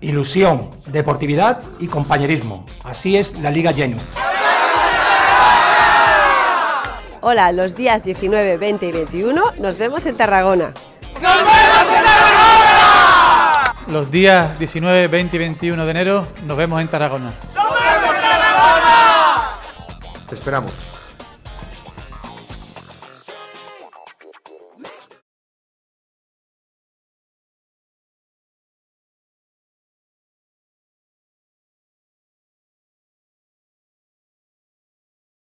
ilusión, deportividad y compañerismo. Así es la Liga Genu. Hola, los días 19, 20 y 21 nos vemos en Tarragona. ¡Nos vemos en Tarragona! Los días 19, 20 y 21 de enero nos vemos en Tarragona. ¡Nos vemos en Tarragona! Te esperamos.